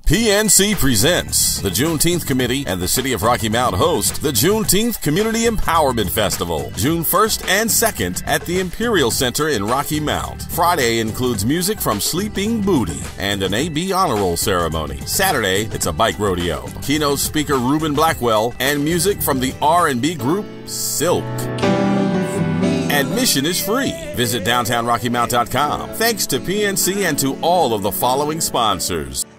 PNC presents the Juneteenth Committee and the City of Rocky Mount host the Juneteenth Community Empowerment Festival, June 1st and 2nd at the Imperial Center in Rocky Mount. Friday includes music from Sleeping Booty and an AB Honor Roll ceremony. Saturday, it's a bike rodeo, keynote speaker Ruben Blackwell, and music from the R&B group Silk. Admission is free. Visit downtownrockymount.com. Thanks to PNC and to all of the following sponsors.